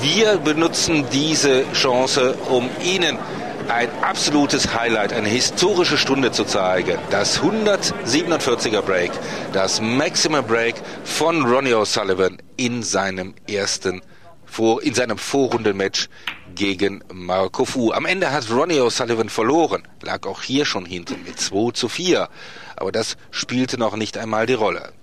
wir benutzen diese Chance, um Ihnen ein absolutes Highlight, eine historische Stunde zu zeigen. Das 147er Break, das Maximum Break von Ronnie O'Sullivan in seinem Vorrundenmatch gegen Marco Fu. Am Ende hat Ronnie O'Sullivan verloren, lag auch hier schon hinten mit 2:4. Aber das spielte noch nicht einmal die Rolle.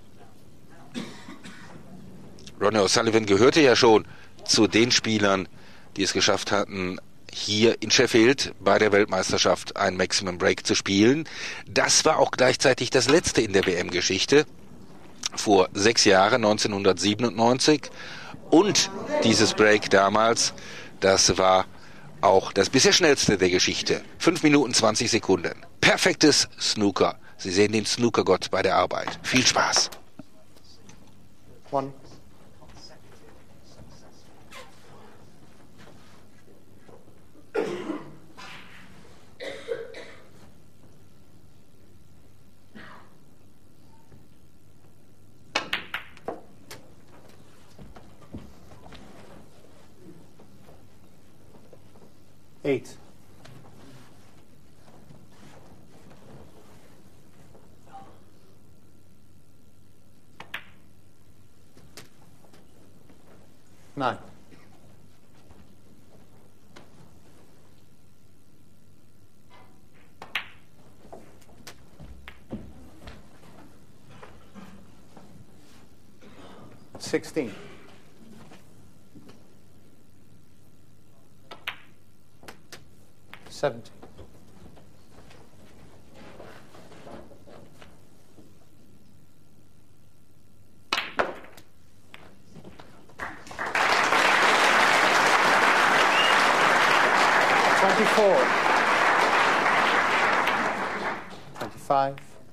Ronnie O'Sullivan gehörte ja schon zu den Spielern, die es geschafft hatten, hier in Sheffield bei der Weltmeisterschaft ein Maximum Break zu spielen. Das war auch gleichzeitig das letzte in der WM-Geschichte vor 6 Jahren, 1997. Und dieses Break damals, das war auch das bisher schnellste der Geschichte. 5 Minuten 20 Sekunden. Perfektes Snooker. Sie sehen den Snookergott bei der Arbeit. Viel Spaß. One. Eight. Nine. 16. 17. 24. 25.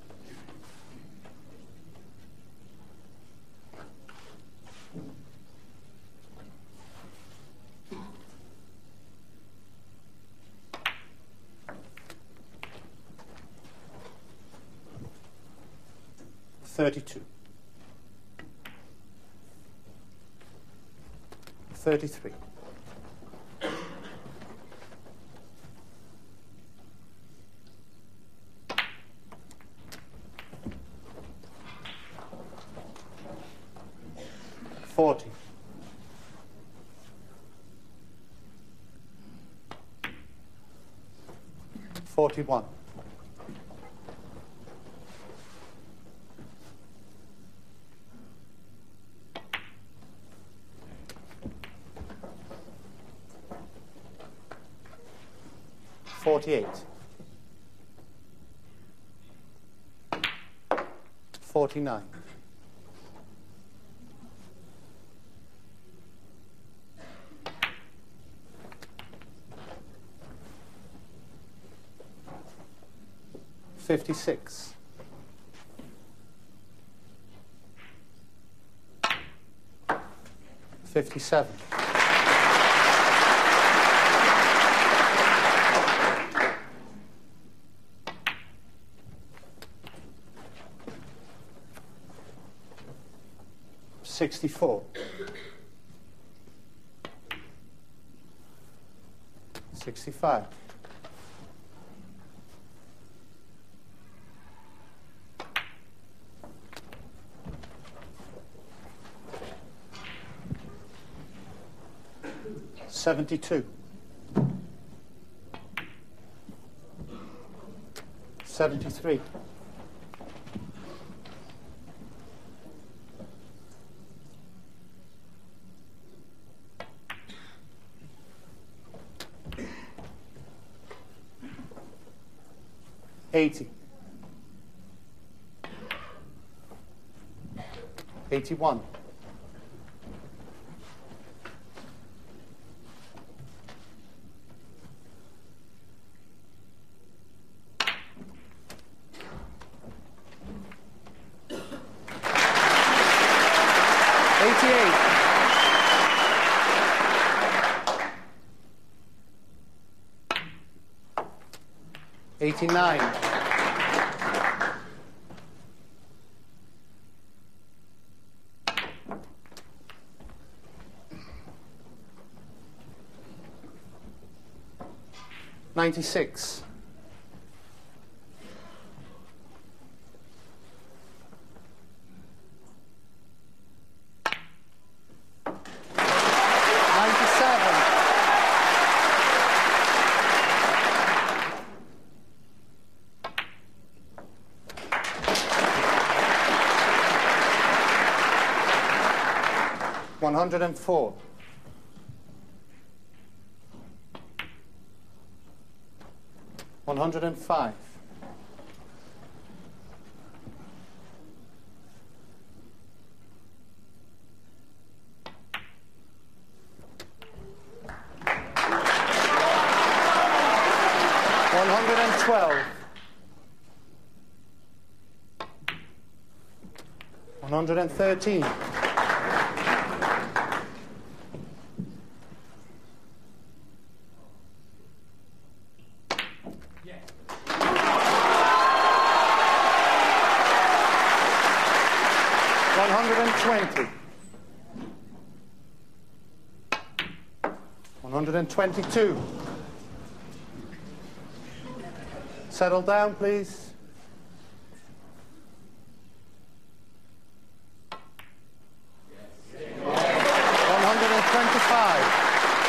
32. 33. 40. 41. 48. 49. 56. 57. 64. 65. 72. 73. 80. 81. 89. 90. 96. $104. $105. $112. $113. $120. $122. Settle down, please. $125.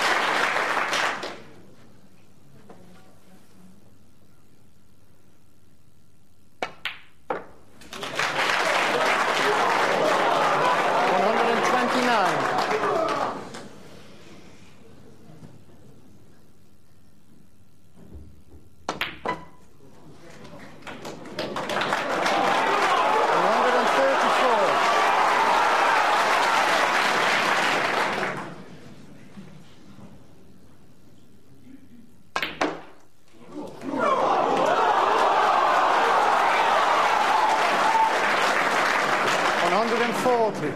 $140.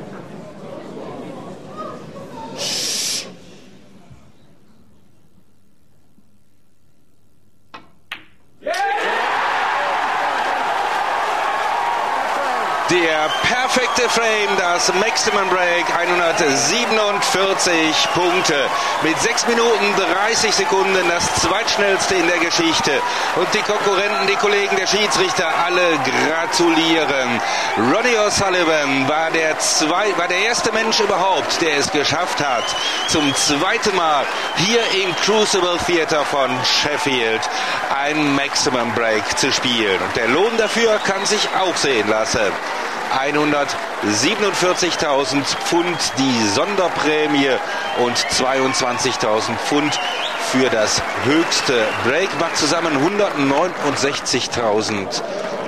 Der perfekte Frame, das Maximum Break, 147 Punkte. Mit 6 Minuten 30 Sekunden das zweitschnellste in der Geschichte. Und die Konkurrenten, die Kollegen der Schiedsrichter, alle gratulieren. Ronnie O'Sullivan war der erste Mensch überhaupt, der es geschafft hat, zum zweiten Mal hier im Crucible Theatre von Sheffield ein Maximum Break zu spielen. Und der Lohn dafür kann sich auch sehen lassen. 147.000 Pfund die Sonderprämie und 22.000 Pfund für das höchste Break. Macht zusammen 169.000